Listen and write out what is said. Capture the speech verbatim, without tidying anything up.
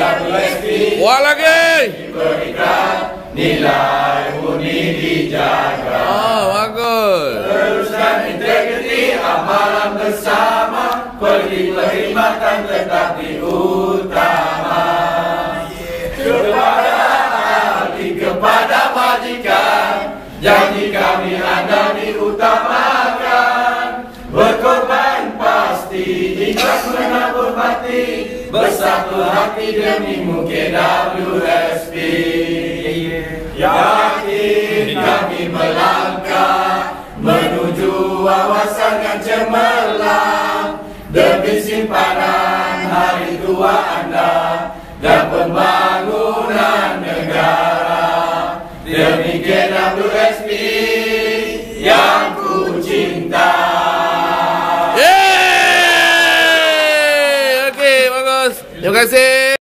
W S P. Kuat lagi. Berikan nilai murni dijaga. Oh, bagus. Teruskan integriti amalan bersama, pergi perkhidmatan tetap diutama. Kepada ahli, kepada majikan, janji kami anda diutamakan. Berkorban pasti, ikhlas menabur mati, bersatu hati demi mungkin W S P. Yakin kami melangkah menuju wawasan yang cemerlang, demi simpanan hari tua anda dan pembangunan negara. Demikian W S P yang ku cinta. Yeay! Okey, bagus. Terima kasih.